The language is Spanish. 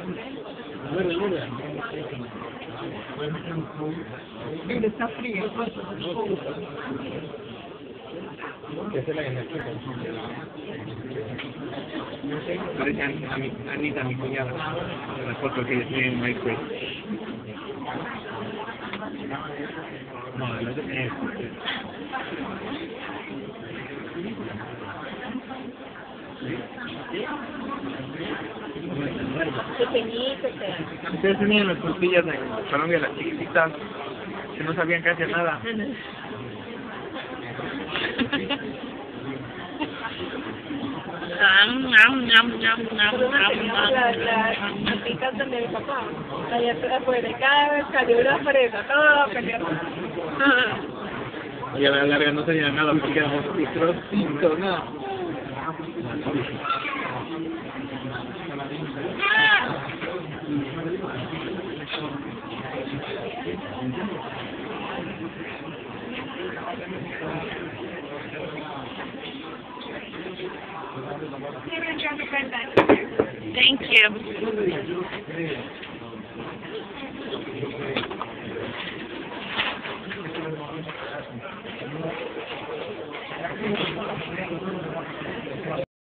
Pero está frío. Esa es la que me explica. Parece Anita, mi cuñada, en la foto que tiene en MySpace. No, el otro es... Pequeñito, Ustedes tenían las tortillas en Colombia, las chiquititas, que no sabían casi nada. Las picas de mi papá. Allá afuera, cada vez salió una fresa, todo peleado. Y a la larga no tenía nada porque éramos trocitos, nada. Thank you.